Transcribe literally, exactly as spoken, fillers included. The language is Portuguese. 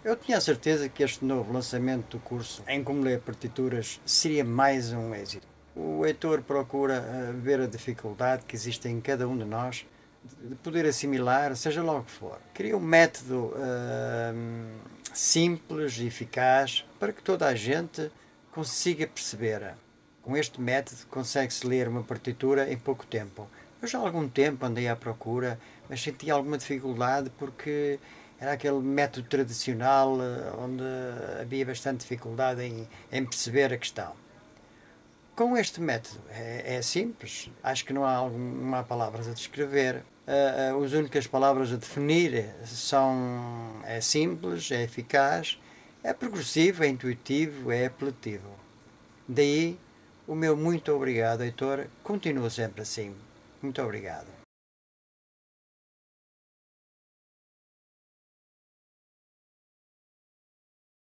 Eu tinha a certeza que este novo lançamento do curso em como ler partituras seria mais um êxito. O Heitor procura uh, ver a dificuldade que existe em cada um de nós de poder assimilar, seja lá o que for. Cria um método uh, simples e eficaz para que toda a gente consiga perceber. Com este método consegue-se ler uma partitura em pouco tempo. Eu já há algum tempo andei à procura, mas senti alguma dificuldade porque era aquele método tradicional onde havia bastante dificuldade em, em perceber a questão. Com este método é, é simples, acho que não há, algum, não há palavras a descrever. Uh, uh, as únicas palavras a definir são é simples, é eficaz, é progressivo, é intuitivo, é apelativo. Daí o meu muito obrigado, Heitor. Continua sempre assim. Muito obrigado.